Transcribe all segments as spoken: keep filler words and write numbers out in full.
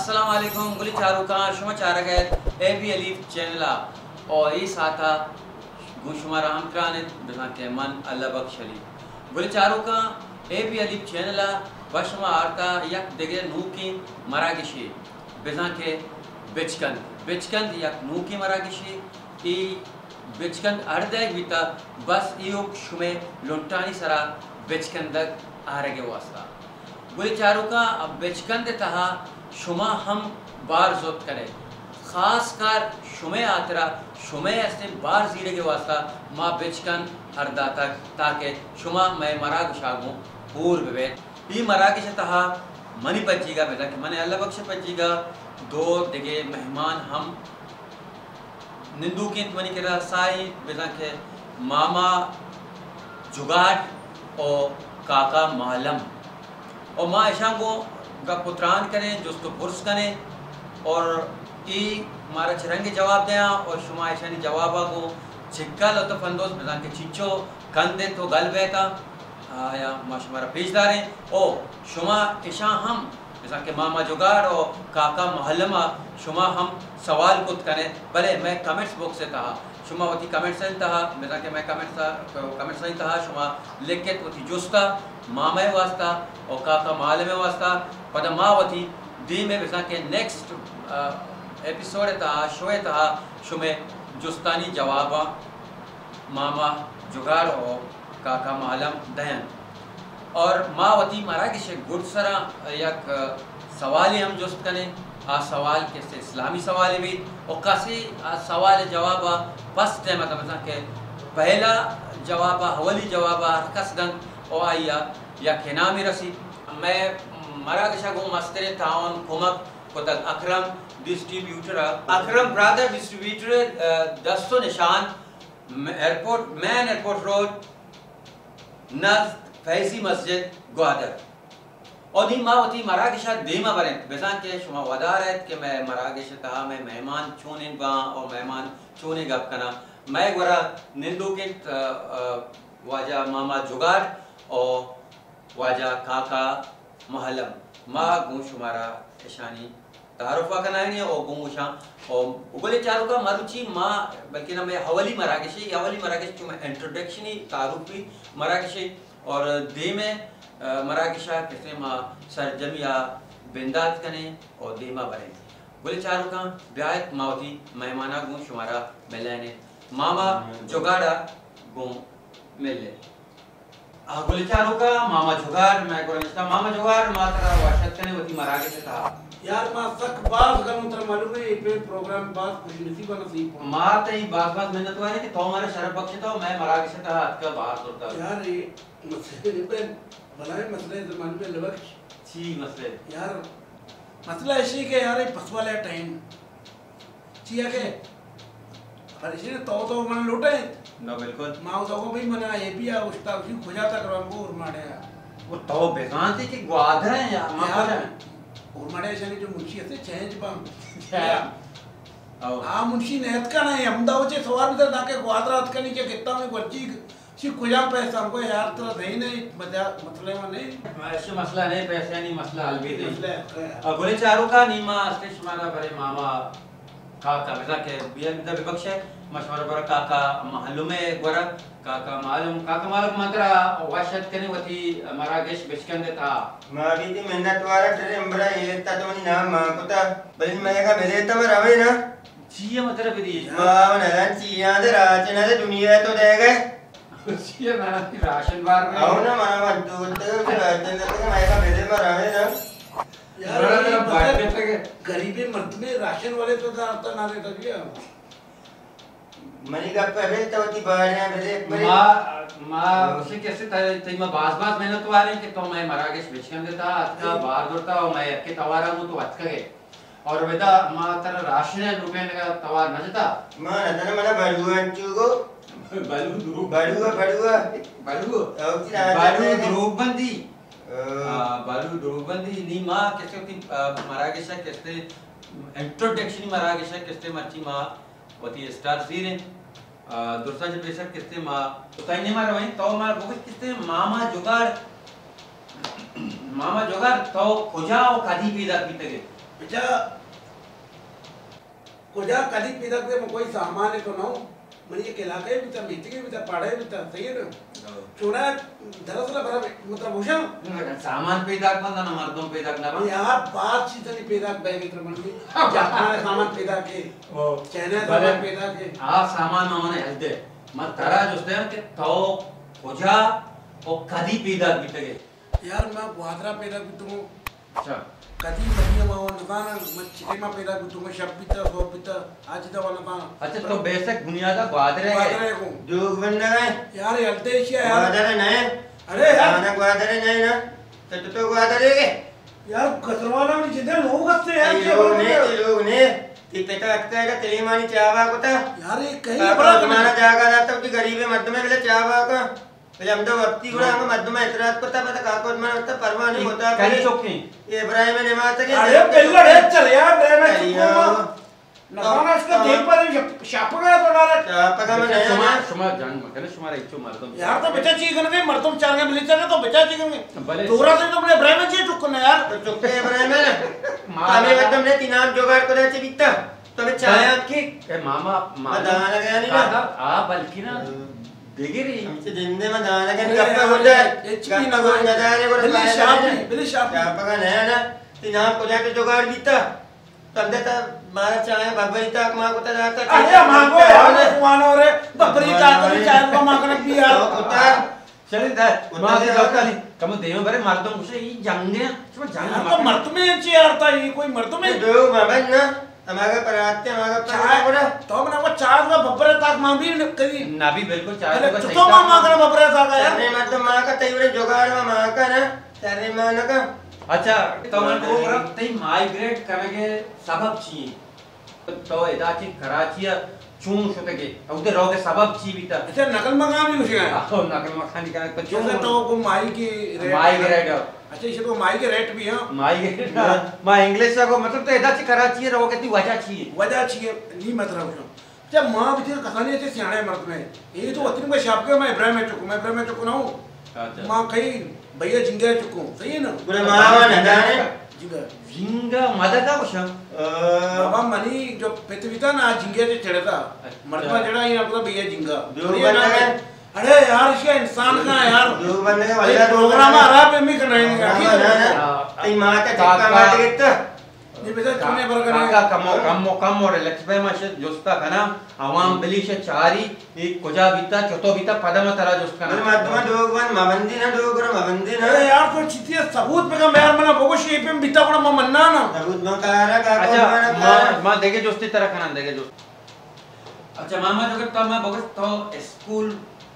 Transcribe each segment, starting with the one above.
अस्सलाम वालेकुम गुली चारुका शुमा चारगत ए बी अलीफ चैनल और इस आता गुशुमा रहमतरान बिना के मन अल्लाह बख्शली गुली चारुका ए बी अलीफ चैनल बशमा आरता यक देगे नू की मरागिशी बिना के बिचकन बिचकन यक नू की मरागिशी ई बिचकन अर्दे बीता बस इयोग शुमे लुंटानी सरा बिचकन तक आ रगे वास्ता गुली चारुका अब बिचकन दे तहा शुमा हम बार जोत करे खास कर शुमे आतरा शुमे ऐसे बार जीरे के वास्ता माँ बिचकन हरदा तक ताकि शुमा मैं मराग शागू पूर्व वे ई मराग से तहा मनी पच्चीगा बेटा कि मने अल्लाह बख्श पच्चीगा दो दिगे मेहमान हम निंदू के मनी के साई बेटा के मामा जुगाट और काका मालम और माँ ऐशा को का पुत्रान करें जो उसको पुरुष करें और ई मारा चरंगे जवाब दें और शुमा ऐशा ने जवाब को छिक्का लतफ अंदोज बिना के चिच्चो कंधे तो गल बेता या माशमारा पेशदार हैं ओ शुमा ऐशा हम जैसा कि मामा जुगाड़ और काका महलमा शुमा हम सवाल कुछ करें भले मैं कमेंट्स बॉक्स से तहा शुमा वती कमेंट्स से तहा जैसा कि मैं कमेंट्स कमेंट्स से तहा शुमा लिख के वती जुस्ता मामा वास्ता और काका माल में वास्ता पता माँ वती दी में जैसा कि नेक्स्ट एपिसोड तहा शो तहा शुमे जुस्तानी जवाबा मामा जुगाड़ और काका मालम दयन और माँ वती मारा कि गुड सरा यक सवाल हम जुस्त करें आ सवाल के से इस्लामी सवाल भी और कासी सवाल जवाब फर्स्ट टाइम मतलब के पहला जवाब हवली जवाब कसगन और आइया या खेनामी रसी मैं मरा के शगो मस्tere तावन कुमक कोतल Akram distributor Akram brother distributor दस्तो निशान एयरपोर्ट मैन एयरपोर्ट रोड नज फैजी मस्जिद ग्वादर और नी मावती मरागिशा देमा बरें बेजान के शुमा वदार है कि मैं मरागिश तहा मैं मेहमान चोने बा और मेहमान चोने गप कना मैं वरा निंदू के वाजा मामा जुगाड़ और वाजा काका महलम माँ गूँ शुमारा ईशानी तारुफा करना है और गुंगुशा और उगले चारों का मरुची माँ बल्कि ना मैं हवली मरागिशी हवली मरागिश जो मैं इंट्रोडक्शन ही तारुफी मरागिशी और दे में मरागिशा किसने माँ सरजमिया बिंदात कने और देमा बने बोले चारों का ब्याह मावती मेहमाना गूँ शुमारा मिलने मामा जुगाड़ा गूँ मिले बोले चारों का मामा जुगाड़ मैं को मामा जुगाड़ मात्रा वाशत कने वती मरागे से था यार मां सक बात करूं तर मालूम है पे प्रोग्राम बात कुछ नसीब नसीब मां तई बात बात मेहनत वाले कि तो हमारे शरफ बख्श तो मैं मरागे से था हाथ का बात होता यार ये मसले पे बनाए मसले जमाने पे लबक छी मसले यार मसला ऐसी के यार ये पस वाला टाइम चिया के पर इसी ने तो तो मन लूटे ना बिल्कुल मां तो को भी मना ये भी आ उस्ता उसी खुजा तक रंगो और मारे वो तो बेगान थे कि ग्वादर है या मां और मारे ऐसे जो मुंशी से चेंज बम आ मुंशी नेत का नहीं हम दाव चे सवाल भी ताके ग्वादरात का नीचे कितना में वर्ची सी खुजा पैसा हमको यार तो नहीं नहीं मजा मसले में नहीं ऐसे मसला नहीं पैसे नहीं मसला हल भी नहीं अब बोले चारों का नीमा अस्ते शुमारा बड़े मामा काका बेटा के बिया बिदा विपक्ष है मशवरा बर काका महलुमे गोरा काका मालूम काका मालूम मात्रा वाशत कने वती मरागेश बिचकन देता मारी दी मेहनत वाला तेरे बड़ा ये ता तो नाम मां कोता बलिन मैं का मेरे तब रवे ना चीया मतलब दी मां ना चीया दे राज ना दे दुनिया तो दे गए चीया ना राशन बार में आओ ना मां वन दो तो राशन दे के मैं का मेरे में रवे ना यार बड़ा बात पे गरीबी मर्द में राशन वाले तो तो ना दे दिया मनी का पहले तो ती बाहर है मेरे मां मां उसे कैसे तई में बास बास मेहनत वाले कि तो मैं मरागेश बिचकन देता अच्छा बाहर दौड़ता और मैं के तवारा मु तो अच्छा गए और वेदा मां तर राशन रुपए का तवार न जता मां न मना बड़ुआ चुगो बालू दुरु बड़ुआ बड़ुआ बालू और की बालू दुरुबंदी बालू दुरुबंदी नी मां कैसे होती मरागेश कैसे इंट्रोडक्शन मरागेश कैसे मर्ची मां वती स्टार सीरे दूसरा जब बेशक किसते माँ उताई नहीं मार वहीं तो मार बहुत किसते मामा जुगाड़ मामा जुगाड़ तो खुजा और कादी पीदा पीते के बेटा कुजा कदी पिदा के कोई सामान है तो ना मनी के इलाके में तो मीटिंग में तो पढ़े में तो सही है ना चुना दरअसल बड़ा मतलब भूषण सामान पैदा करना ना मर्दों पैदा करना यार बात चीज़ नहीं पैदा बैग इतना मन की जापान सामान पैदा के चाइना सामान पैदा के आ सामान में मने हल्दे मत तारा जोस्ते हैं कि तो कुजा और कदी पैदा बिटगे यार मैं गुआदरा पैदा भी तुम अच्छा कदी बढ़िया माँ नकाना मैं चिटे माँ पैदा भी तुम शब बिता सो बिता आज तो वाला नकाना अच्छा तो बेसिक बुनियादा ग्वादरे गुआदरे को जोग बन रहा है यार अल्टेशिया यार ग्वादरे नहीं अरे यार ना ग्वादरे नहीं ना तो तो तो ग्वादरे के यार कसरवाला में जितने लोग हंसते हैं ये लोग ने ये लोग ने ये पेटा अटका है तेलीमानी चावा को था यार ये कहीं बड़ा बड़ा तुम्हारा जागा जाता कि गरीब है मध्य में मिले चावा का पहले हम तो वक्ती गुड़ा हम मध्य में इतराज को था पता काकोट में होता परवाह नहीं होता कई चौकी ये इब्राहिम ने माता के अरे पहले रे चल यार रे मैं चुको नकाना इसका देख पर शाप गया तो डायरेक्ट चापा का मैं नहीं शुमा शुमा जान मकने शुमा रे इच्छु मर्दम यार तो बच्चा चीज करने मर्दम चार के मिले चले तो बच्चा चीज करने भले तोरा से तो अपने इब्राहिम जी चुको ना यार तो चुपके इब्राहिम है ना हमें मध्य में तीन आठ जोगाड़ को दाचे बिकता तो मैं चाय की ए मामा मामा दाना गया नहीं ना आ बल्कि ना देगी रे हमसे जिंदे में दाना के कप्पा हो जाए एचपी ना को नजारे को बिल्ली शाप बिल्ली शाप चापा का नया ना तीन आठ को जाके जोगाड़ बिकता तब देता मारा चाय बबरी तक मां को जाता अरे मां को यार कुआनो रे बबरी का तो चाय को मां को भी यार होता चले दा मां से जाता नहीं कम देव बरे मर्दम कुछ ई जंगे शुमा जंग तो मर्द में ची यार था ये कोई मर्द में दो मबन ना हमारा पराते हमारा चाय परा तो मैंने वो चाय का बबरे तक मां भी करी ना भी बिल्कुल चाय अरे का सही तो मां मां का बबरे तक यार अरे मतलब मां का तैवरे जुगाड़ में मां का ना तेरे मां ना का अच्छा तो मन को बरा तई माइग्रेट करने सबब चाहिए तो इदाची कराची चूं शुतगे उधर रोगे सबब ची बिता अच्छा नकल मकाम भी कुछ है तो नकल मखानी का तो जैसे तो वो माई की रेट माइग्रेट अच्छा इसे तो माई के रेट भी है माइग्रेट मां इंग्लिश को मतलब तो इदाची कराची रोगे ती वजह चाहिए वजह चाहिए नहीं मतलब क्यों जब मां भी कहानी ऐसे सियाने मर्द में ये तो अतनी में शाप के मैं इब्राहिम में चुकू मैं इब्राहिम में चुकू ना हूं अच्छा मां कहीं भैया जिंगे चुकू सही है ना पूरे मावा ना जाने जिंगा जिंगा मदद का कुछ बाबा मनी जो पितविता ना जिंगे से चढ़ता मर्द में चढ़ा ये मतलब भैया जिंगा जो बंदा अरे यार इसका इंसान का यार जो बंदे का वाला प्रोग्राम आ रहा है मैं करना है आई मां का चक्का मार देता ये बेटा तूने बर काका करना कमो कमो कमो रे लक्ष्मी माशे जोस्ता कना आवाम बिलीशे चारी एक कुजा बीता चतो बीता पदम तरा जोस्ता अरे मधुमा दोगवन मबंदी ना दोगरा मबंदी ना अरे यार तो चितिया सबूत पे का यार मना बोगो शेप में बीता कोना म मन्ना ना सबूत न कारा का अच्छा मां मां देखे जोस्ती तरह कना देखे जो अच्छा मामा जो तो मैं बोगस तो स्कूल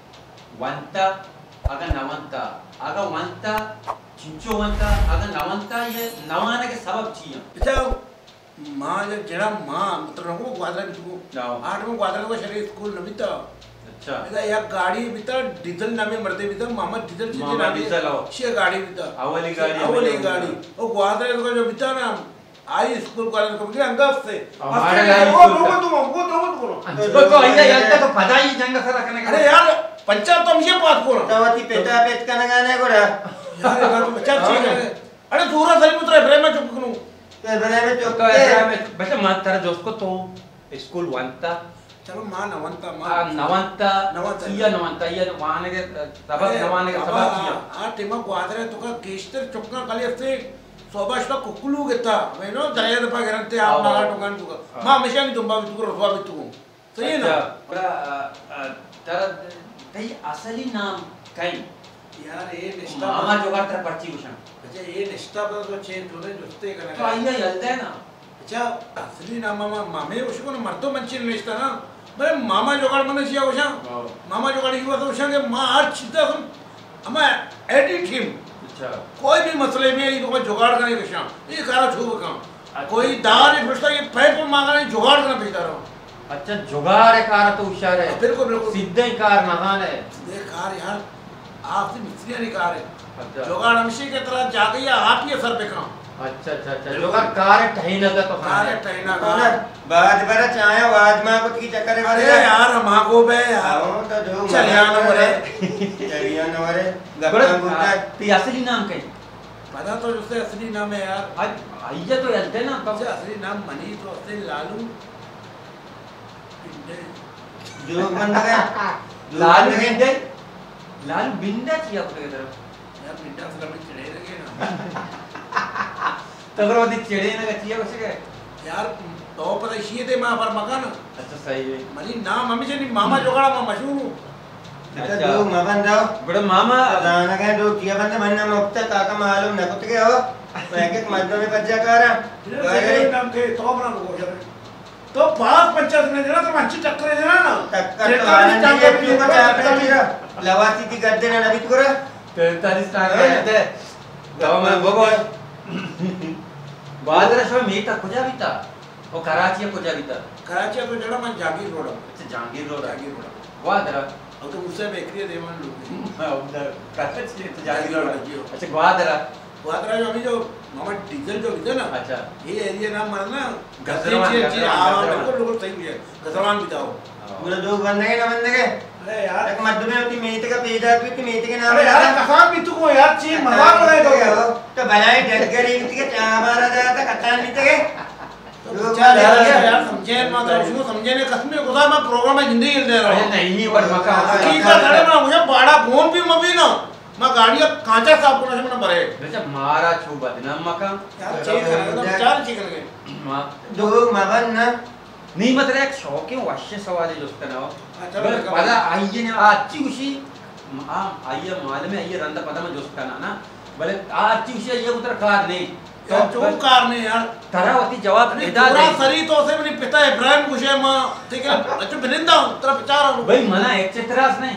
वंता अगर नवंता अगर वंता चिंचो वंता अगर नवंता ये नवाने के सबब चाहिए अच्छा मां जब जड़ा मां मतलब को ग्वादरा भी को आठ में ग्वादरा को शरीर स्कूल न बीता अच्छा इधर या गाड़ी बीता डीजल नामे मरते बीता मामा डीजल से मामा डीजल आओ शे गाड़ी बीता अवली गाड़ी अवली गाड़ी वो ग्वादरा को जो बीता ना आई स्कूल कॉलेज को के अंगस से हमारे लाइफ वो रोको तुम वो रोको करो तो तो आइए यार तो पता ही जंग से रखने अरे यार पंचायत तो मुझे बात करो तवती पेटा पेट का गाने को रा यार ये तो बच्चा ठीक है अरे दूरा सही पुत्र इब्राहिम में चुप करूं तो इब्राहिम में चुप तो इब्राहिम में बेटा मां तेरा दोस्त को तो स्कूल वंता चलो मां नवंता आ मां नवंता नवंता किया नवंता ये वाने के सबक नवाने के सबक किया आ टीमा ग्वादरा तो का गेस्टर चुपका खाली असते सोबाशला कुकुलू घेता मैनो दया दपा गरंते आप नाला टोकान तुका मां हमेशा नहीं तुंबा भी तुको रसवा भी तुको सही है ना बड़ा तेरा तई असली नाम कई यार ये निष्ठा मामा जोगाड़ तेरा पर्ची उछन अच्छा ये निष्ठा पर तो चेंज होने जुस्ते करने तो आइए चलते हैं ना अच्छा असली नाम मामा मामे उसको ना मर्दो मंची निष्ठा ना बरे मामा जोगाड़ मने सिया उछा मामा जोगाड़ की बात उछा के मां हर चिंता हम हमें एडिट हिम अच्छा कोई भी मसले में ये तो जुगाड़ करने के शाम ये कारा छूब काम कोई दार ये फुसता ये पैर पर मांगना है जुगाड़ करना भेजा रहा अच्छा जुगाड़ है कार तो होशियार है बिल्कुल बिल्कुल सीधे ही कार महान है देख कार यार आपसे मिस्त्रियां नहीं कार है अच्छा जुगाड़ हमेशा की तरह जाके या आप ही असर पे काम अच्छा अच्छा अच्छा जुगाड़ कार ठही ना तो कार है टहना ना कार बाद बरा चाहे बाद में कुछ की चक्कर है अरे यार मांगो बे यार आओ तो जो चलिया न मरे चलिया न मरे बड़ा गप्पा गुप्ता ती असली नाम कई पता तो उससे असली नाम है यार। आज आइए तो याद ना उससे असली नाम मनी तो उससे लालू बिंदे। जो बंदा है लालू बिंदे लालू बिंदा चाहिए अपने तरफ यार बिंदा से कभी चिढ़े लगे ना तगरो दी चिढ़े ना चाहिए कुछ के यार तो पता इसी थे मां पर मकान। अच्छा सही है मनी नाम मम्मी से नहीं मामा जोगड़ा मां मशहूर हूं। अच्छा जो मबन जाओ बड़ा मामा दाना के जो किया बंदे मन नाम उक्त काका मालूम न कुछ के हो तो एक एक मध्य में बच्चा कर तेरे नाम थे तो बना लो जरा तो पांच पंचायत में देना तो मंची टक्कर देना ना टक्कर तो आनंद ये क्यों का चाप है तेरा लवासी की कर देना नबी को पैंतालीस टाका है गांव में बोगो बादरा शो मीता कुजा बीता वो कराची कुजा बीता कराची तो जड़ा मैं जागीर रोड अच्छा जहांगीर रोड जागीर रोड वादरा अब तो मुझसे बेकरी देवन लोग हां उधर कराची तो जहांगीर रोड अच्छा वादरा वादरा जो अभी जो मामा डीजल जो इधर ना अच्छा ये एरिया नाम मारना गजरवान जी हां बिल्कुल बिल्कुल सही है गजरवान बिताओ पूरा दो बंदे के ना बंदे के अरे यार एक मध्य में होती मीत का पेज आती थी मीत के नाम अरे यार कसान भी तू को यार ची मजाक उड़ाए दो तो भलाई डर गई मीत के चा मारा जाता था कतान मीत के तो चल यार यार समझे मत उसको समझे ने कसम में खुदा मैं प्रोग्राम में जिंदगी हिल दे रहा हूं नहीं नहीं पर मका की का धड़े में मुझे बाड़ा फोन भी मबी ना मैं गाड़ी कांचा साफ करने से मैंने भरे अच्छा मारा छू बदनाम मका यार चेक करेगा चार चेक करेंगे मां दो मबन ना नहीं मतलब एक शौक है वाश्य सवाल है जोस्ता ना अच्छा पदा आइए ने आची उसी आ आइए माल में आइए रंदा पदा में जोस्ता ना ना भले आची उसी ये उधर कार नहीं तो जो कार नहीं यार तरावती जवाब देदा पूरा सरी तो से मेरे पिता इब्राहिम कुशे मां ठीक है अच्छा बिनिंदा हूं तेरा विचार हूं भाई मना एक चित्रास नहीं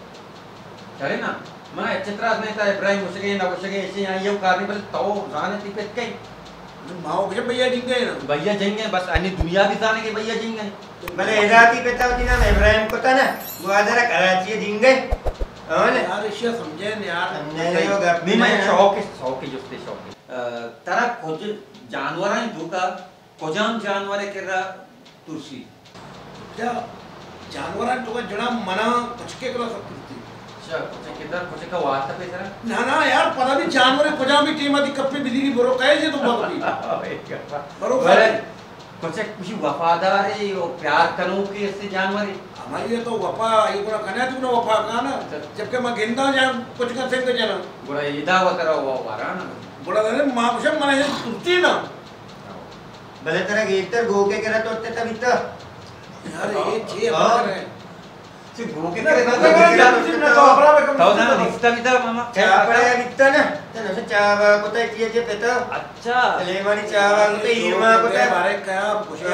चले ना मना एक चित्रास नहीं था इब्राहिम कुशे ना कुशे ऐसे यहाँ ये कार नहीं भले तो जाने ती पे कहीं माओ के भैया जिंगे ना भैया जिंगे बस अन्य दुनिया भी जाने के भैया जिंगे भले इराकी पिता होती ना इब्राहिम को था ना वो आदरा कराची जिंगे और यार इसे समझे नहीं यार समझे हो गप नहीं मैं शौक है शौक है जोस्ते शौक है तरा कुछ जानवर हैं दुका कोजाम जानवर के रा तुलसी क्या जानवर तो जड़ा मना कुछ के करो सब कुछ अच्छा कुछ किधर कुछ का वास्ता पे जरा ना ना यार पता भी जानवर कोजा भी टीम आदि कप्पे बिजली बरो कहे जे तुम बात भी बरोबर कुछ कुछ वफादार है वो प्यार करो के ऐसे जानवर है हमारी ये तो वफा ये पूरा कन्या तू ना वफा का ना जबकि मैं गिंदा जान कुछ का सिंह जाना बड़ा इदा वतरा वो वारा ना बड़ा ने मां कुछ मने है तुरती ना भले तेरा गेटर गो के करा तो तब इतना यार ये जे बात है सी गो के करे ना तो अपरा में कम तो ना दिखता भी था मामा चा पड़े दिखता ना तो ना चावा को तो किए जे पेटा अच्छा लेवानी चावा को तो ईरमा को तो बारे क्या कुछ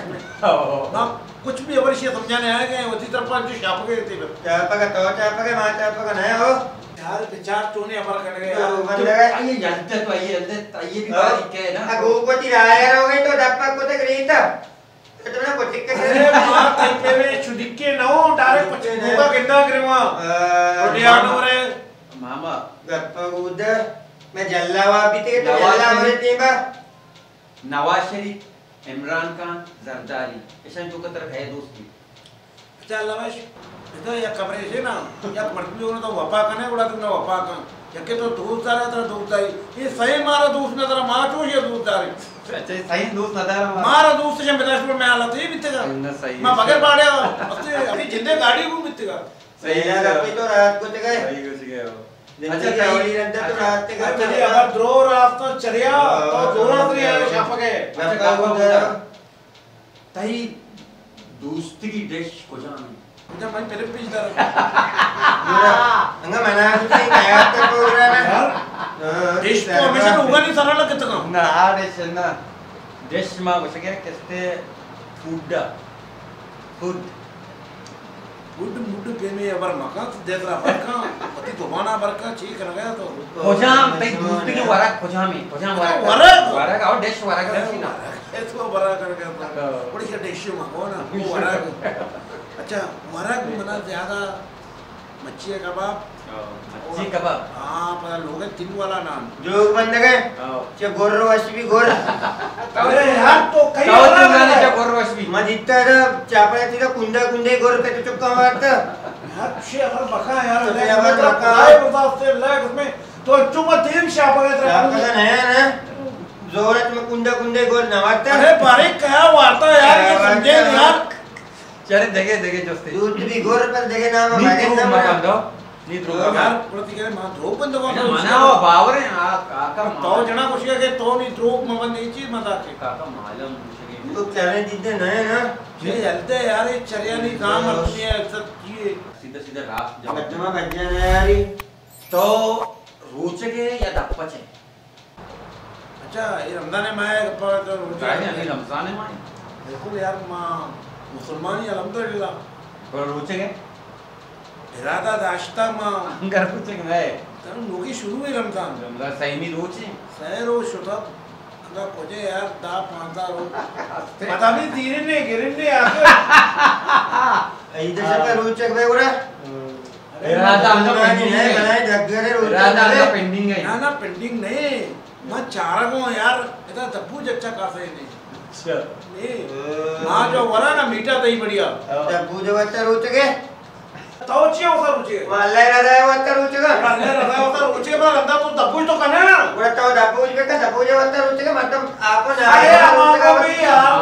ना कुछ भी अवर से समझाने आए गए उसी तरफ पर जो छाप गए थे चापा का तो चापा का मां चापा का नहीं हो यार विचार तूने अमर कर गए तो बंदे आइए जानते तो आइए अंदर आइए भी बारी के है ना गो को तिराया हो गई तो डप्पा को तो गरीता तो तुमने को टिक के अरे मां तई में छुदिके न हो डायरेक्ट कुछ होगा गिंदा करवा रोटियानो रे मामा गप्पा उधर मैं जल्लावा भी थे तो जल्ला हो रही बा नवाज शरीफ इमरान खान जरदारी ऐसा जो कतर है दोस्ती अच्छा लवाश इधर या कमरे से ना या मर्द भी तो वफा कने बड़ा तुमने वफा का यके तो दूर जा रहा था दूर जाई ये सही मारा दूर न जरा मां तो ये दूर जा रही अच्छा सही दोस्त नदार मारा दूर से बिलासपुर में आला थे बितेगा मैं बगैर बाड़े अबे अभी जिंदे गाड़ी को बितेगा सही ना गप्पी तो रात को ते गए सही कुछ गए अच्छा कावली रंदा तो रात ते गए चलिए अगर द्रो रास्ता चलिया तो जोरा से आए छाप गए गप्पा उधर तई दोस्ती की डिश को जाने जब मैं पहले पीछ दर अंगा मना के नया तो प्रोग्राम है यार डिश तो हमेशा होगा नहीं सरल कितना ना डिश ना डिश में वो क्या कहते फूड फूड फूड मुड के में अबर मका देख रहा बरका पति तो माना बरका ठीक कर गया तो खोजाम तई दोस्ती के वरक खोजामी खोजाम वरक वरक वरक और डिश वरक ना इसको बरा कर गया बड़ी सी डिश में हो ना वो वरक अच्छा वरक मना ज्यादा मच्छी कबाब मच्छी कबाब हां पता लोग तिल वाला नाम जो बंद गए चे गोर वशवी गोर अरे यार तो कई तो तुमने चे गोर वशवी मदित्तर चापळे तिला कुंडा कुंडे गोर पे चुक्का मारता यार छे अगर बका यार तो यार बका आए बता से लाइक उसमें तो cuma tim siapa yang Siapa terlalu? kan ya na? Zorat में कुंडा कुंडे गोल नवाता अरे बारीक क्या वार्ता यार ये समझे यार चले देखे देखे जोस्ते दूध भी गोर पर देखे नाम नी भागे ध्रुव नाम मकान दो नी ध्रुव यार मकान प्रति करे मां ध्रुव बंद को मना वो बावर है आ काका तो जना कुछ के तो नहीं ध्रुव मवन नहीं चीज मत आके काका मालूम तो चले दीदे नए ना ये जलते यार ये चरिया नहीं काम अपनी है सब ये सीधा सीधा रात जाओ बच्चा बच्चा ना यारी तो रोचके या दप्पचे अच्छा ये रमजान है मैं पर तो काय नाही आम्ही रमजान आहे माय बिल्कुल यार मां मुसलमान ही अल्हम्दुलिल्लाह पर रोचके इरादा दाश्ता मां अंगार रोचके नाही तर लोगी शुरू हुई रमजान रमजान सही रोचे सैरो शुदा अगर कोजे यार दा पांदा रो पता भी धीरे ने गिरने ने आके इधर से का रोचक भाई उरा इरादा अंगा पेंडिंग है है बनाए जगरे रोचक इरादा अंगा पेंडिंग है ना ना पेंडिंग नहीं मैं चारा को यार इतना दब्बू जच्चा काफे नहीं अच्छा नहीं मां जो वरा ना मीठा दही बढ़िया जब पूजा बच्चा रोचक है तो चिया उसा रुचि है वाला रहा है बच्चा रोचक है अरे रहा उसा रुचि पर अंदा तो दब्बू तो करना ना उरा तो दापूज पे का दापूज बच्चा रोचक है मतलब आपन अरे हमारा भी यार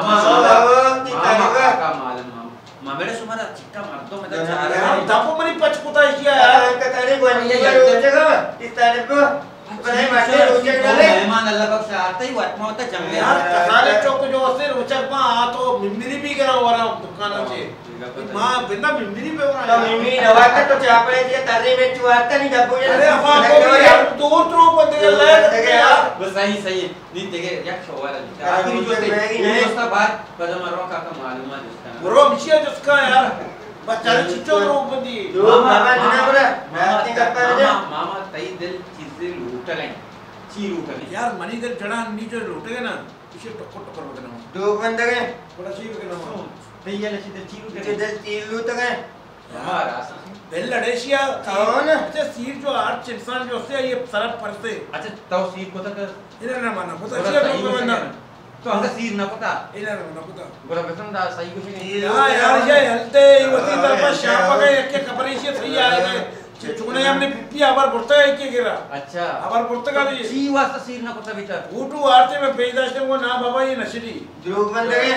का मालूम मामेरे सुमारा चिक्का मर्दो में तो चार यार दब्बू मनी पचपुता किया यार का तारे बन रोचक है इस तारीफ को बनाए माटे रोचक डाले मेहमान अल्लाह बख्श आते ही वतमा होता जंगले यार कसाले चौक जो से रोचक मां आ तो मिमिरी भी करा वरा दुकान से मां बिना मिमिरी पे वरा तो मिमी नवाता तो चापड़े दिए तारे में चुआता नहीं दापूज अरे अफा को यार दूर दूर बंद कर ले यार बस सही सही नहीं देखे एक शोवाला आखिरी जो थे ये उसका बाद कदम मरवा का का मालूम है जिसका बुरो मिशिया जिसका यार बच्चा चिच्चो रोग बंदी जो मामा जना बरा नाती का पर मामा मामा तई दिल चीजें लूट गई ची लूट गई यार मनी दर जड़ा नीचे लूटेगा ना इसे टक्कर टक्कर बगना दो बंद गए बड़ा सी बगना तई ये लसी ची लूट चे दिल तीन लूट गए हमारा बेल लड़ेशिया कौन अच्छा सीट जो आठ इंसान जो से ये सरफ परसे अच्छा तो सीर को तक इन्हें ना माना पता क्या लोग बंदा तो अंदर सीर ना पता इन्हें ना माना पता गोरा बेसन दा सही कुछ नहीं यार यार ये हलते वती तरफ शाप गए एक के कपरेशी थई आए चुने हमने पिप्पी आवर बुरता है के गिरा अच्छा आवर बुरता का ची वास्ता सीर ना पता भीतर ऊटू आरते में पेदाशे को ना बाबा ये नशरी ध्रुव बंद गए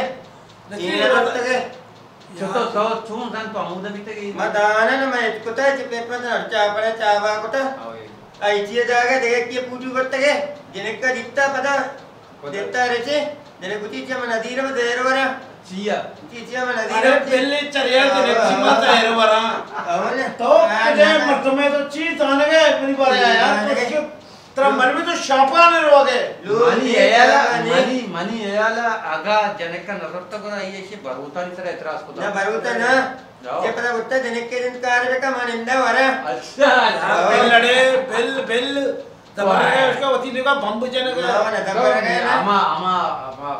तीन बंद गए तो तो तो चून जान तो अमुदा भीतर गई मदाना ना मैं कुता चे पेपर ना चापड़े चावा कुता आई चे जाके देख के पूजू करते गए जिने का दिखता पता देता रहे चे जिने कुछ चे मन नदीर में देर वरा चिया चीचे में नदीर अरे पहले चरिया के नेक्स्ट मत है रे वरा कौन तो मुझे मर्द में तो चीज आने गए मेरी बार यार तो इसके तेरा मन में तो शापा ने रो गए मनी एयाला मनी मनी एयाला आगा जनक का नरत्त को ये से बरोता नहीं सर इतराज को ना बरूता ना ये पता उत्ता जनक के दिन कार्य का मानिंदा वरा अच्छा बेल लड़े बेल बेल दबा गए उसका वती ने का बम जनक ना ना दबा गए ना आमा आमा आमा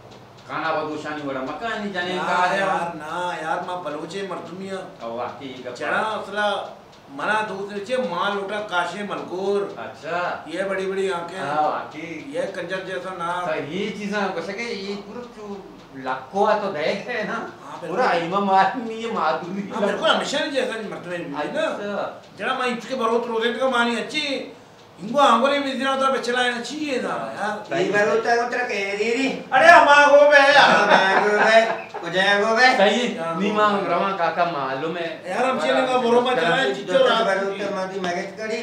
खाना बदुशानी वड़ा मकान जाने का यार ना यार मां बलोचे मर्दुमिया और वाकई का चढ़ा असला मना दूसरे चे माल उठा काशे मलकोर अच्छा ये बड़ी बड़ी आंखें हां वाकई ये कंजर जैसा ना तो ये चीज़ें कैसे के ये पूरा जो लाखों आ तो देख है ना हाँ, बिल्कुल। पूरा इमाम आदमी ये माधुरी हाँ बिल्कुल हमेशा नहीं जैसा नहीं मर्द में ना अच्छा जरा मैं इसके बरोत रोजे का मानी अच्छी इंगो आंगोले में दिना उधर बचला है ना चाहिए ना यार ये बरूता उतर के दीदी अरे हमारा हो बे यार मांगो बे कुछ गो बे सही नी मांग रवा काका मालूम है यार हम चले का बरो में चला है चिच्चो जो रात बरूता मादी मगज करी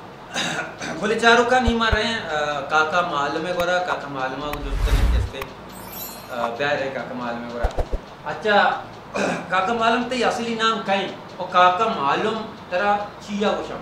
बोले चारों का नहीं मार रहे हैं काका मालूम है गोरा काका मालूम है जो तरह जैसे प्यार है काका मालूम है गोरा अच्छा काका मालूम ते असली नाम कहीं और काका मालूम तेरा चिया वशम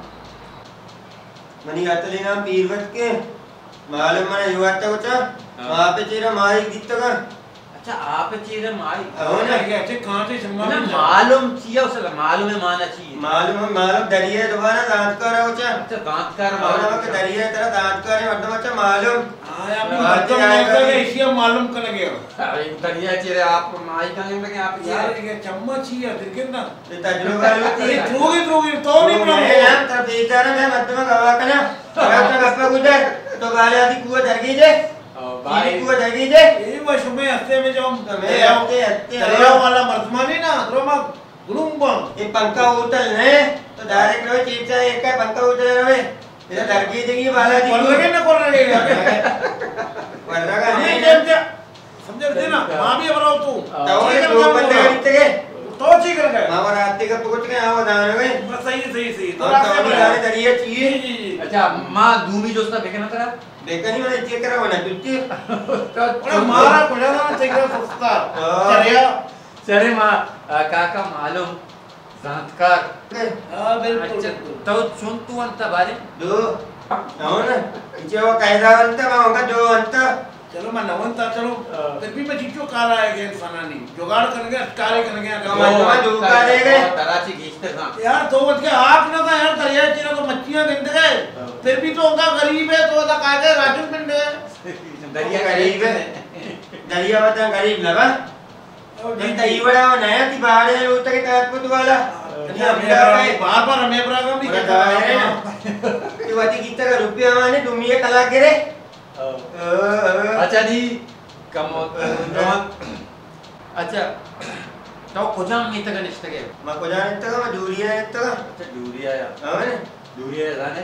मनी अतली नाम पीरवत के मालूम मन युवाता होता वहां पे तेरा माई दित्ता का अच्छा आप चीज़ माई हो ना ये अच्छे कहां से संगम ना मालूम चिया उसे मालूम है माना चाहिए मालूम मालूम दरिया दोबारा दांत कर हो चा अच्छा दांत कर और वक्त दरिया तेरा दांत कर मतलब अच्छा मालूम आया भी मर्दों में से इसी मालूम कर गया अरे दरिया चेहरे आप माई कहेंगे लगे आप यार ये चम्मच ही है दिल ना ये तजुर्बा होती अरे है थोड़ी थोड़ी तो नहीं बना मैं नाम तर बेचारा मैं मत में गवा करना अगर तो गप्पा गुजर तो गाले आदि कुआ दरगी जे भाई कुआ दरगी जे ये वो समय हफ्ते में जो हम मैं हफ्ते हफ्ते दरिया वाला मर्दमानी ना द्रोमा गुरुंबम ये पंखा उतल ने तो डायरेक्ट रहे चीचा एक का पंखा उतल रहे ये लड़की देंगी बालाजी कर लगे ना कर लगे कर लगा नहीं नहीं समझ रहे ना मां भी अपराव तू तो ये दो बंदे कितने के तो ठीक कर गए मां रात के पहुंच गए आओ दाने गए बस सही सही सही तो रात में गाने दरिया चाहिए जी जी अच्छा मां दूमी जोस्ता देखना तेरा देखा नहीं मैंने चेक करा होना तुझे अरे मारा कुछ ना चेक कर सस्ता चलिया चले मां काका मालूम जानकार हां बिल्कुल तो सुन तू अंत बारे दो आओ ना जो कायदा अंत मांगा जो अंत चलो मैं नवंता चलो फिर भी मैं चीचो कार आएगा फनानी जुगाड़ करके अटकारे करके मैं दो का दे गए तराची खींचते हां यार तो बच के आग ना था यार दरिया चीना तो मच्छियां गिनते गए फिर भी तो उनका गरीब है तो था काहे राजन पिंड है दरिया गरीब है दरिया बता गरीब लगा नहीं तई बड़ा नया थी बाहर है उतर के ताजपुर वाला बार बार हमें प्रोग्राम नहीं करता है ये वादी कितना का रुपया माने तुम ये कला करे अच्छा जी कम अच्छा तो कुजाम में तक निष्ठ के मैं कुजाम में तक मैं दूरिया है तक अच्छा दूरिया या हाँ ने दूरिया जाने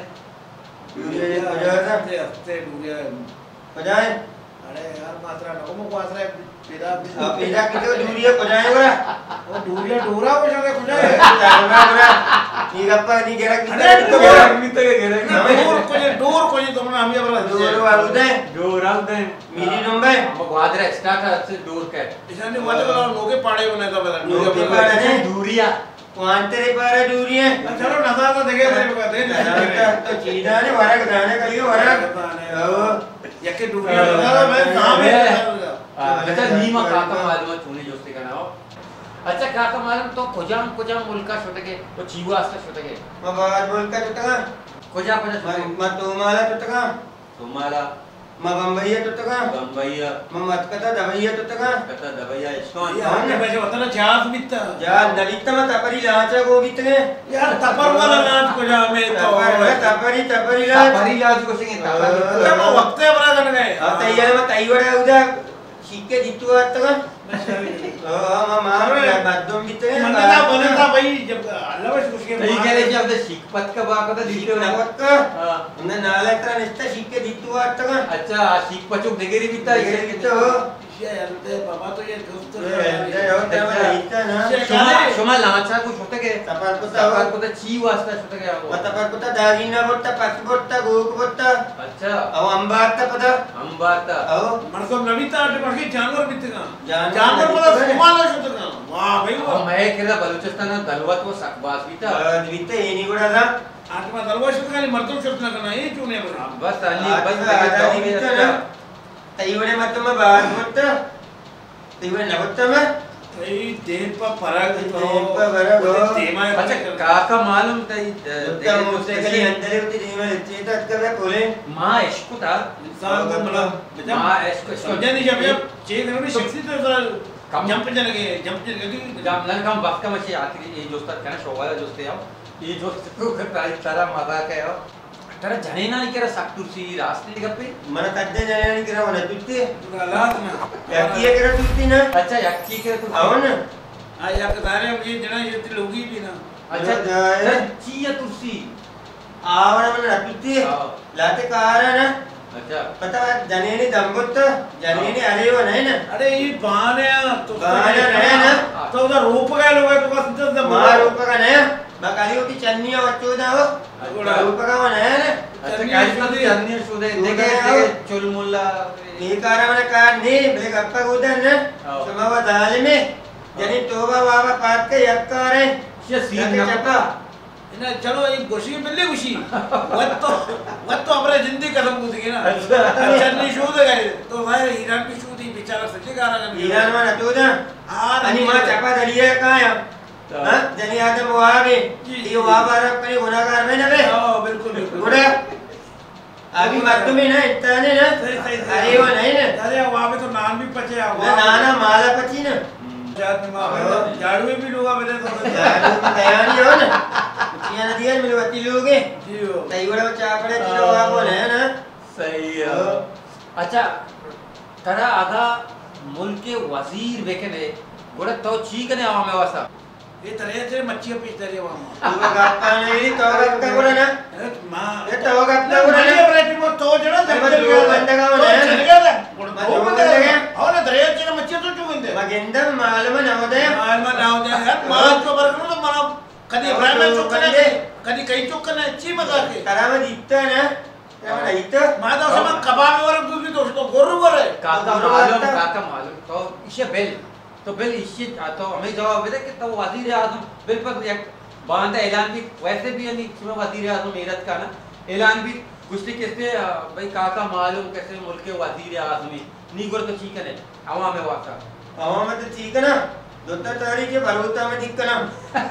दूरिया कुजाम था हफ्ते हफ्ते दूरिया कुजाम अरे यार मात्रा नको मको आसरा पेदा अब पेदा कितो दूरिया कुजाम बोला वो दूरिया डोरा हो जाके कुजाम चालना बोला नी गप्पा नी गेरा कितना अरे गेरा कितना गेरा डोर को ये डोर को ये तुमने हम ये बोला डोर वाउदे डोर आउदे मेरी नंबर अब ग्वादरा स्टार्ट से डोर का इसाने वाले वाला लोगे पाड़े होने का बता लोगे पाड़े ने दूरिया कौन तेरे पारा दूरिया चलो नज़ारा तो देखे मेरे को दे तो चीदा ने वरक दाने कलियो वरक ओ यके दूरिया नज़ारा मैं नाम है अच्छा नीमा काका मालूम चुने जोस्ते का नाम अच्छा काका मालूम तो कुजाम कुजाम मुल्का छोटके तो चीवा आस्ता छोटके मैं बात बोलता टुटका कुजा कुजा मैं तुम्हारा टुटका तुम्हारा मैं बम्बईया टुटका बम्बईया मैं मत कता दबईया टुटका कता दबईया स्टोन यार ने वैसे होता ना जास बिता जा नलित में तपरी लाचा को बितने यार तपर वाला नाच को जा में तो तपर तपरी तपरी लाच परी लाज को सिंगे अच्छा वो वक्त है बड़ा करने गए अब तैयार में तैयार उधर सीखे जितु आता हां मां मां बादम बितने मंने ना बने था भाई जब अल्लाह बस उसके सही कह रहे जब शिकपत का बात होता सीखे दिखते ना वक्त हमने नाले तरह निस्ता सीखे जितु आता अच्छा शिकपचुक देगेरी बिता ये तो ये यार बाबा तो ये दोस्त ये होता है इतना ना शुमा शुमा लाचा को छोटे के तपर को तपर को ची वास्ता छोटे के वो तपर को दागिना बोलता पस बोलता गोक बोलता अच्छा अब अंबारता पदा अंबाता आओ मरको नवीता आटे मरके जानवर बितगा जानवर जानवर मतलब सुमाला शुतगा वाह भाई वो मैं केला बलूचिस्तान दलवत वो सकबास बिता बीते ये नहीं गुड़ा था आटे में दलवा शुतगा नहीं मर्दों शुतना करना ये क्यों नहीं बोला बस अली बस आजादी बीते ना तैवड़े मत में बाहर बोलता तैवड़े न बोलता मैं भाई देह पर फरक तो देह पर फरक हो। तेमा अच्छा काका मालूम तई उत्तम मोटरसाइकिल अंदर होती नहीं मैं चेता कर बोले मां इश्क था इंसान को मतलब मां इश्क समझा नहीं जब जब चेक करने शक्ति तो जरा कम जंप चले गए जंप चले गए जब नन कम वक्त का मची आखिरी ये दोस्त का ना शोवाला दोस्त है ये दोस्त को करता सारा मजाक है तेरा जने ना नहीं करा सक्तुरसी रास्ते गप्पे मन तद्दे जाने नहीं करा होना तुझे गलत ना यकी ये करा तुझे ना अच्छा यक्की के तो आओ ना आ या के दारे ये जना ये लोगी भी ना अच्छा जाए ची या तुरसी आवना मन तुझे लाते कार है ना अच्छा पता है जने ने दमगुत जने ने अरे वो नहीं ना अरे ये बाने तो बाने नहीं ना तो उधर रूप गए लोग तो बस इधर मां रूप का नहीं बकाली होती चन्नी और चौदह हो रूप का वो नहीं ना अच्छा काज में चन्नी सुदे देखे देखे चुलमुल्ला ये कार मैंने कार नहीं ब्रेक अप्पा उधर ना समावा दाल में जने तोबा बाबा पात के यक्कार है ये सीन ना चप्पा ना चलो एक गोशी मिलने खुशी वत तो वत तो अपने जिंदगी खत्म हो गई ना चन्नी शूद गए तो भाई ईरान की शूद ही बेचारा सच्चे गारा का ईरान में तो ना अनि मां चपा दलिया कहां है हां जनी आदम वहां में ये वहां पर अपने गुनाहगार में ना बे हां बिल्कुल बिल्कुल गुड़ा अभी मत में ना इतना ने ना अरे वो नहीं ना अरे वहां पे तो नान भी पचे ना नाना माला पची ना जात में मां झाड़ू भी डूबा मेरे तो झाड़ू में तैयारी हो ना चिया नदिया में वती लोगे जी हो तई बड़ा चापड़े चिरो वहां को है ना सही है अच्छा तरा आधा मुल्क के वजीर बेकने गोड़ा तो ची कने आवा में वासा ये तरह से मच्छी पीस दे रही वहां तू गाता नहीं तो गाता बोला ना मां ये तो गाता बोला ना बरे वो तो जरा मैं जो बंदा का तो चल गया था मैं जो बंदा गया और ना तरह से मच्छी तो चुन दे मगेंदर मालूम ना होता है मालूम ना होता है यार मां जो बरकत तो मां कदी ब्राह्मण चुकने दे कदी कई चुकने अच्छी मजा के तारा में दिखता ना तारा में दिखता मां तो सब कबाब और दूसरी दोस्तों गोरु वर है काका मालूम काका मालूम तो इसे बिल तो बिल इसी तो हमें जवाब दे कि तो वजीर आजम बिल पर एक बांधा ऐलान भी वैसे भी नहीं इसमें वजीर आजम मेरठ का ना ऐलान भी गुस्ती कैसे भाई काका मालूम कैसे मुल्क के वजीर आजम नीगुर तो ठीक है आवाम में वासा आवाम में तो ठीक है ना दोता तारी के भरोसा में दिक्कत ना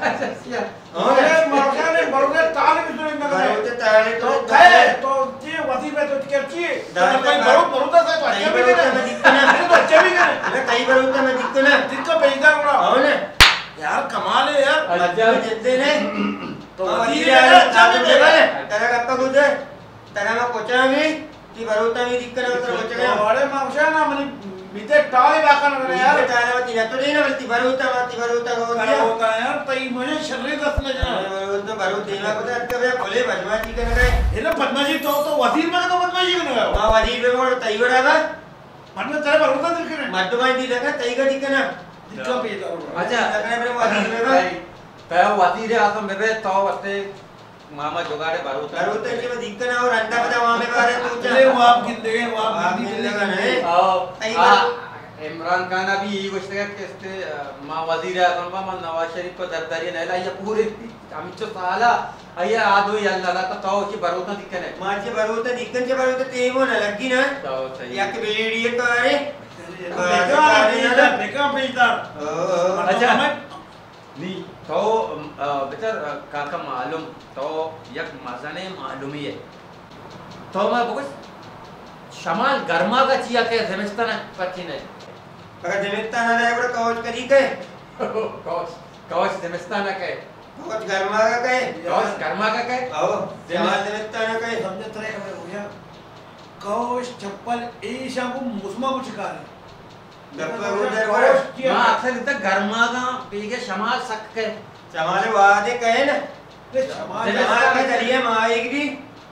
अरे मौका ने बरोबर ताले में सुने मगर भरोसे तारे तो कहे तो ये वजीर में तो क्या चाहिए तो कोई बरो भरोसा से तो अच्छा भी में दिक्कत ना तो अच्छा भी करे मैं कई भरोसा में दिक्कत ना दिक्कत बेइज्जत हो रहा हो ना यार कमाल है यार अच्छा जितने ने तो वजीर आजम अच्छा भी बोले तारा कप्पा गुजर तारा में कोचा भी की भरोसा में दिक्कत ना तो कोचा अरे मौका ना मनी बीते टाले बाका ना यार तारा में तीन तो नहीं ना बल्कि भरोसा मत भरोसा हो क्या गया होता है यार तई मुझे शरीर दस न जाना तो भरोसा देवा को तो कबे बोले बदमाशी करने गए ये ना बदमाशी तो तो वजीर में तो बदमाशी क्यों ना मां वजीर में बोल तई बड़ा बा मन में तेरे भरोसा दिल करे मधुमाई दी लगा तई का दिक्कत ना दिक्कत बेइज्जत हो रहा अच्छा लगने पर वजीर में भाई तो वजीर आजम में तो वस्ते मामा जुगाड़े भरोसा भरोसा के में दिक्कत ना और अंडा बता वहां में बारे तू चले वो आप गिन देंगे वो आप आप गिन गिन देंगे देगा नहीं और इमरान खान अभी ये गोष्ट का किस्ते मां वजीर आजम का मां नवाज शरीफ को दरदारी नहीं ला ये पूरे हम जो साला अया आदो या अल्लाह का तो की भरोसा दिक्कत है मां के भरोसा दिक्कत के भरोसा ते वो ना लगी ना तो सही या के बेड़ी ये करे बेका बेइज्जत बेका बेइज्जत अच्छा नहीं तो बेटर काका मालूम तो यक मजाने मालूम ही है तो मैं बकुस शमाल गर्मा का चिया के जमिस्तान पची नहीं अगर जमिस्तान ना है बड़ा कौच करी के कौच कौच जमिस्तान का है कौच गर्मा का के कौच गर्मा का है आओ जमाल जमिस्तान का है समझ तरह का हो गया कौश चप्पल ईशा को मुस्मा को चिका है गप्पा उधर कौश मां अक्सर इतना गर्मा का पीके शमाल सक के जमाले वादे कहे ना रे समाज जमाल के जरिए माएगी भी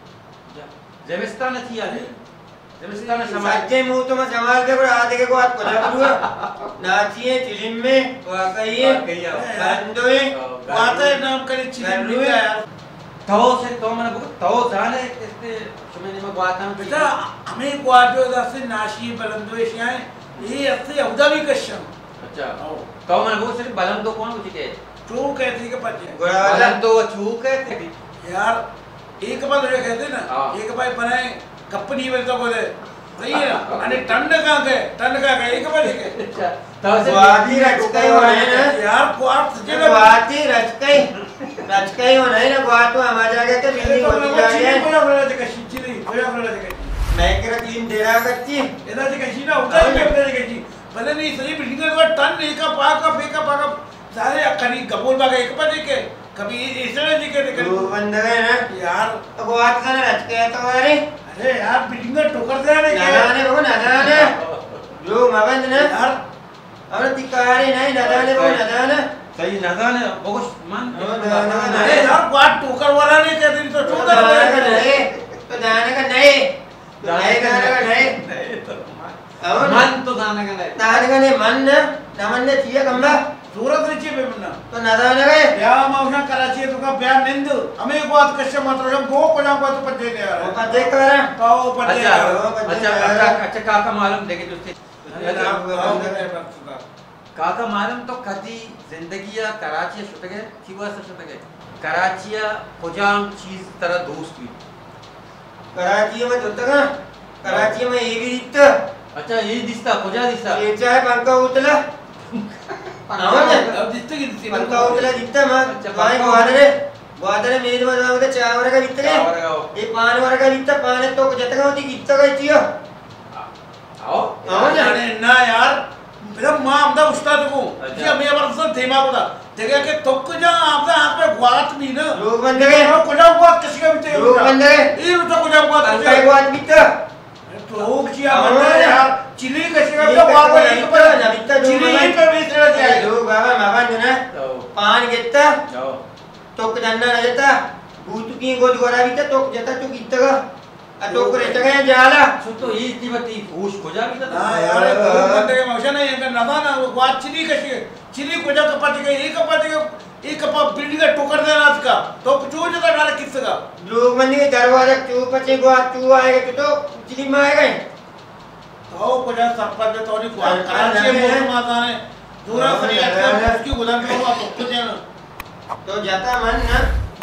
जमिस्तान चिया जमिस्तान शमाल सच्चे मुंह तो मैं जमाल के बड़ा आधे के को हाथ को जब हुआ नाचिए फिल्म में वाकई बंदोए वाते नाम करे चिकन लिया यार तो से तो मैंने बहुत तो जाने इसने सुमेने में बात हम बेटा हमें क्वार्टर दस नाशी बलंदोश आए ये असली अबुदा भी कश्यम अच्छा तो मैंने बहुत सिर्फ बलम तो कौन कुछ के तो कहते कि पचे बलम तो छूक है यार एक बार रे कहते ना एक बार बनाए कंपनी में तो बोले सही है ना अने टंड का के टंड का के एक बार के अच्छा तो से वादी रचकई हो रहे ना यार क्वार्ट जो वादी रचकई रचकई हो रहे ना क्वार्ट तो हमारे जगह के बिल्डिंग होती जा रही है कोया फ्रेंड के शिचिली कोया फ्रेंड के मैं कह रहा क्लीन दे रहा कच्ची एदा के शिना होता है के के जी भले नहीं सही बिल्डिंग का टन एक का पा का फेंका पा का सारे करी गबोल बागा एक पर के कभी इसने जी के वो बंद है ना यार तो क्वार्ट का रचकई तो अरे अरे यार बिल्डिंग का ठोकर दे रहे ना ना वो ना ना जो मगन ना यार और तिकारी नहीं ना ना वो ना ना सही नजान है बहुत मन अरे यार क्वार्ट ठोकर वाला नहीं कहते तो ठोकर वाला नहीं तो जाने का नहीं नहीं जाने का नहीं मन तो जाने का नहीं जाने का नहीं मन ना नमन ने चाहिए कम्बा सूरत नीचे पे मन्ना तो ना जाने का ब्याह मावना कराची तो का ब्याह निंद हमें एक बात कश्य मात्र हम गो को ना को तो पजे ले यार वो पजे कर तो पजे अच्छा अच्छा अच्छा अच्छा काका मालूम देखे दोस्ती काका मालूम तो कदी जिंदगी या कराची शुतगे किवा से शुतगे कराची या कुजाम चीज तरह दोस्त हुई कराची में जोता का कराची में ये भी दिखता अच्छा ये दिसता कुजा दिसता ये चाहे पंखा उतला अब जितने की दिखती पंखा उतला दिखता मां पानी वादरे वादरे मेरे में जाओगे चावल का दिखता है ये पानी वाला का दिखता पानी तो जतगा होती कितना का चाहिए आओ आओ जाने ना यार मेरा मां हमदा उस्ताद को जी हमें बरस थेमा को देखा कि तक जा आपदा हाथ में ग्वात भी ना लोग बंद गए को जा ग्वात किसी का भी लोग बंद गए ये तो को जा ग्वात पंखा ग्वात बिकता तो चिया बंद यार चिली कैसे करते हो बाबा ये पर ना बिता चिली पे भी तरह से दो बाबा मामा जना पान गेता तो कदन्ना रहता भूतकी गो द्वारा भी तो जता तो कितगा अतो को रहता है जाला सो तो ये जीवती होश को जा भी था हां यार तो बंदे के मौशन है इनका नफा ना वो चिली कैसे चिली को जा कपट के एक कपट के एक कप बिल्डिंग का टोकर देना का तो चो जता डाला किसका लोग मंदी के दरवाजा चू पचे गो चू आएगा तो चिली में आएगा तो को जा सरपंच तो नहीं को कराची में माता ने दूरा फरियाद का उसकी गुलाम को आप तो जाना तो जाता मन ना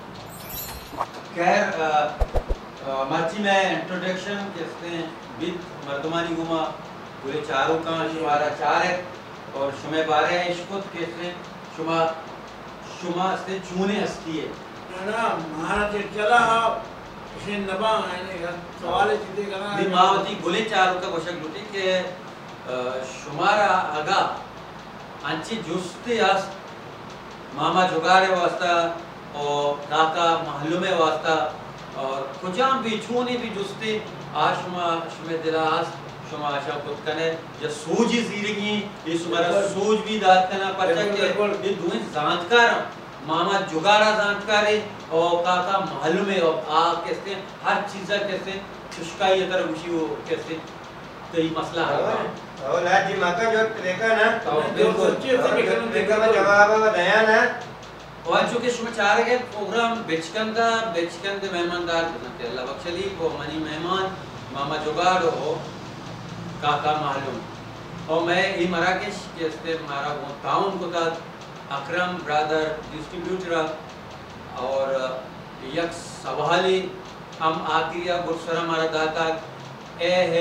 खैर मर्ची में इंट्रोडक्शन कहते हैं विद मर्दमानी गुमा पूरे चारों का शुमारा चार है और शुमे बारह है इसको कहते हैं शुमा शुमा से चूने हस्ती है ना महाराज चला इसे नबा है सवाल है सीधे करना दिमावती बोले चारों का कोशक लुटी के शुमारा आगा अंची जुस्ते आस मामा जुगाड़े वास्ता और काका महल्लों में वास्ता और कुजाम भी छूने भी जुस्ते आशमा शुमे दिलास शुमा आशा कुछ कने या सोजी जीरगी ये सुमारा सोज भी दात कना पच्चा के ये दुए जानकार मामा जुगाड़ा जानकार है और काका महल्लों में और आ कैसे हर चीज़ कैसे खुशकाई ये तरह उसी वो कैसे कई मसला है और लाजी माका जो देखा ना तो बिल्कुल देखा में जवाब दया ना और जो कि शुमे चार के प्रोग्राम बेचकन का बेचकन के मेहमानदार बनते अल्लाह बख्शली वो मनी मेहमान मामा जुगाड़ हो काका मालूम और मैं ये मराकेश के इससे मारा वो टाउन को था अकरम ब्रदर डिस्ट्रीब्यूटर और यक सवाली हम आखिरी गुरसरा मारा दाता ए है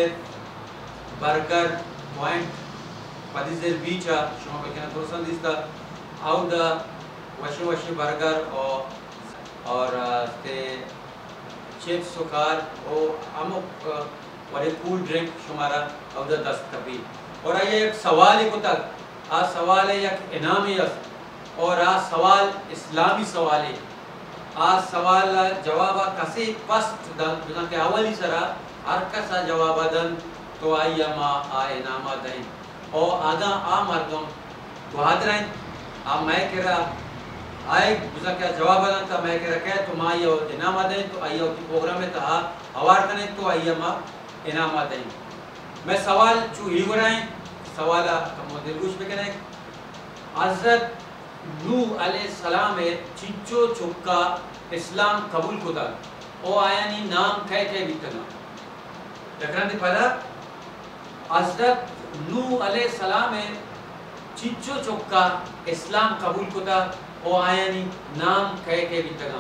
बर्गर पॉइंट पदिजेर बीचा शुमा पे क्या गुरसन दिसता आउट द वशी वशी बर्गर और और ते चिप्स सुकार ओ अमुक बड़े कूल ड्रिंक शुमारा और द दस्त कभी और ये एक सवाल ही को तक आ सवाल है एक इनामी और आ सवाल इस्लामी सवाल है आ सवाल जवाब कसी फर्स्ट दन बिना के अवली सरा हर कसा जवाब दन तो आई मा आ इनामा दें और आगा आ मर्दम बहादरें आ मैं करा आए बुझा क्या जवाब दन था मैं करा क्या तो माँ ये इनामा दें तो आइए उस प्रोग्राम में था अवार्ड करें तो आइए माँ इनामा दें मैं सवाल चू ही बनाए सवाल कमोदे कुछ भी करें हज़रत नूह अलैहिस्सलाम में चिच्चो चुक्का इस्लाम कबूल खुदा ओ आया नी नाम खे खे बितना तकरार पड़ा हज़रत नूह अलैहिस्सलाम में चिच्चो चुक्का इस्लाम कबूल खुदा ओ आया नी नाम खे खे बितना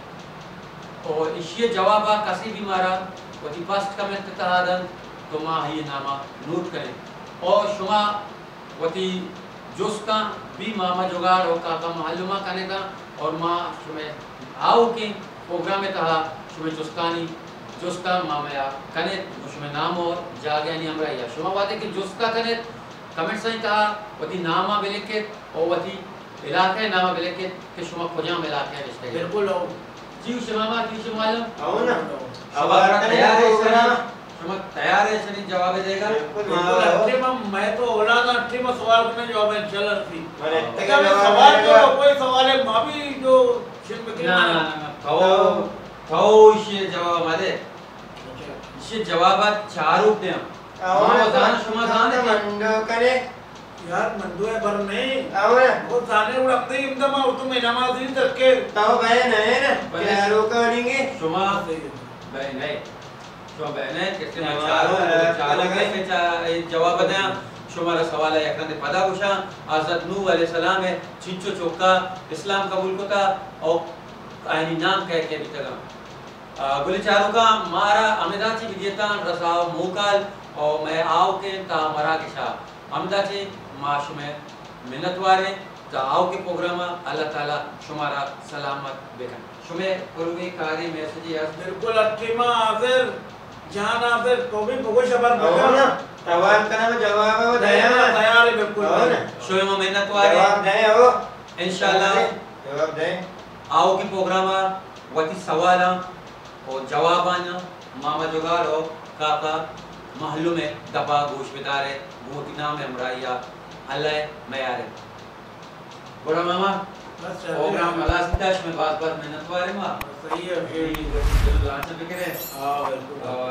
और इसी जवाबा कसी भी मारा वही फर्स्ट कमेंट तहादन तो माँ ही नामा नोट करें और शुमा वही जोस्ता भी मामा जुगाड़ हो काका मालूमा करने का और माँ शुमे आओ के प्रोग्राम में तहा शुमे जोस्तानी जोस्ता मामा या कने शुमे नाम और जागे नहीं हमरा या शुमा वादे के जोस्ता कने कमेंट सही तहा वही नामा बिले के और वही इलाके नामा बिले के कि शुमा खुजा में इलाके रिश्ते बिल्कुल हो जी शुमा माँ जी शुमा मालूम आओ ना अब तैयार है सर शुमा तैयार है सर जवाब देगा बिल्कुल अच्छे में मैं तो ओला ना अच्छे में सवाल करने जवाब है चल रही मैंने लेकिन सवाल तो कोई सवाल है माँ भी जो शिल्प के ना ना ना थो थो इसे जवाब मारे इसे जवाब चारों पे आओ माँ जान शुमा जान मंडो करे यार मंदो है बर नहीं आओ ना वो जाने उड़ते ही इंदमा और तुम्हें नमाज़ी तक के तो भाई नहीं ना क्या रोकेंगे शुमा भाई नहीं तो बहने किसने मैं चारों चारों के जवाब बताया शुमारा सवाल है यकन पदा कुशा हज़रत नूह अलैहिस्सलाम है चिंचो चौका इस्लाम कबूल को था और आईनी नाम कह के भी तगा गुली चारों का मारा अमिदाची विजेता रसाव मोकाल और मैं आओ के ता मरा के शाह अमिदाची माश में मिन्नत वारे ता आओ के प्रोग्राम अल्लाह ताला शुमारा सलामत बेकन शुमे कुर्बी कारी मैसेज है बिल्कुल अच्छे में हाजिर जान हाजिर तो भी बहुत शबर आओ ना सवाल करना में जवाब है वो दया तैयार है बिल्कुल आओ ना शुमे में मिन्नत वारे जवाब दे हो इंशाल्लाह जवाब दे आओ के प्रोग्राम वती सवाल और जवाबान मामा जुगाड़ हो काका महलों में दबा गोश बिदारे बहुत नाम है मुराइया हल्ले मयारे बड़ा मामा बस प्रोग्राम अलास्ताश में बात बात मेहनत वाले मां सही है दिल लाच बिकरे हां बिल्कुल